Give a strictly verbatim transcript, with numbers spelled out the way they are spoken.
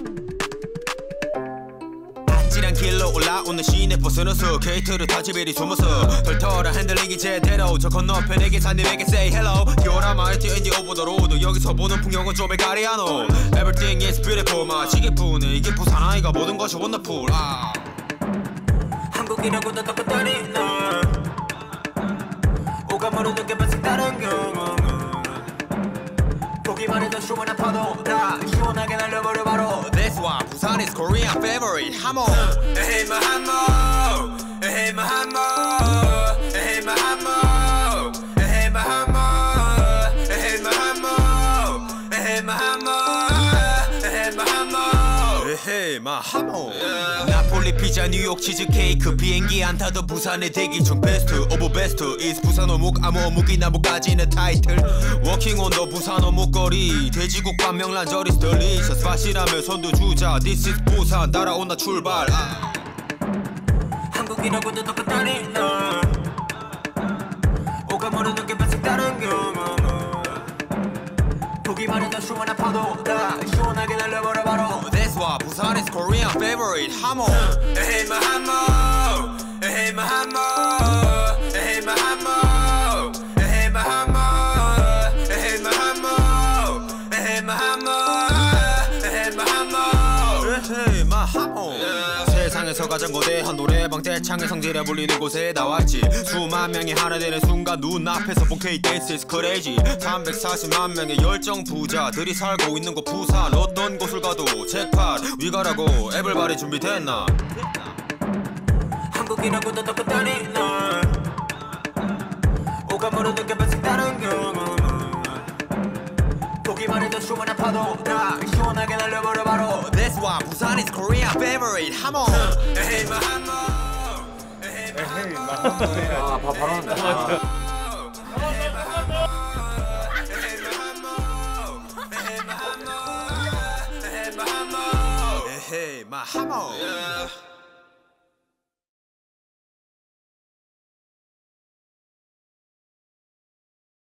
아찔한 길로 올라오는 시내 버스너서 게이트를 타지베리 숨어서 털털한 핸들링이 제대로 저 건너편에게 사님에게 say hello 디오라마 at the end of the road 여기서 보는 풍경은 좀 헷갈리하노 Everything is beautiful 마치게 푸네 이게 부산 아이가 모든 것이 wonderful 아. 한국이라고도 똑같다니 넌 오감으로 느껴본 색다른 경험 보기만 해도 시원한 파도 다 시원하게 날려버려 바로 That's why 부산 is Korean favorite 하모 에헤이 마 하모 에헤이 마 하모 에헤이 마 하모 에헤이 마 하모 에헤이 마 하모 에헤이 마 하모 에헤이 마 하모 에헤이 마 하모 나폴리 피자 뉴욕 치즈케이크 비행기 안 타도 부산의 대기 중 베스트 오브 베스트 is 부산 어묵 아무 어묵이나 뭐까지는 타이틀 워킹 온 더 부산 어묵거리 돼지국밥 명란절 is delicious 맛이라며 선두주자 this is 부산 따라온다 출발 아. 한국이라고도 똑같다니 넌 오감으로 느껴본 색다른 경험 보기만 해도 시원한 파도 다 시원하게 날려버려 바로 That's why 부산 is Korean favorite 하모 에헤이 마 하모 에헤이 마 하모 에헤이 마 하모 에헤이 마 하모 에헤이 마 하모 에헤이 마 하모 에헤이 마 하모 에헤이 마 하모 세상에서 가장 거대한 노래방 대창의 성지라 불리는 곳에 나왔지 수만 명이 하나 되는 순간 눈앞에서 본 K-댄스 is crazy 삼백사십만 명의 열정 부자들이 살고 있는 곳 부산 어떤 곳을 가도 잭팟 위가라고 에블바리 준비됐나 한국이라고도 똑같다니 넌 오감으로 느껴본 색다른 경험 보기만 해도 시원한 파도 다 시원하게 날려버려 바로 That's why 부산 is Korean favorite 하모 에헤이 마 하모 에헤이 마 하모 아 바로 한다 에헤이 마 하모 에헤이 마 하모 에헤이 마 하모 에헤이 마 하모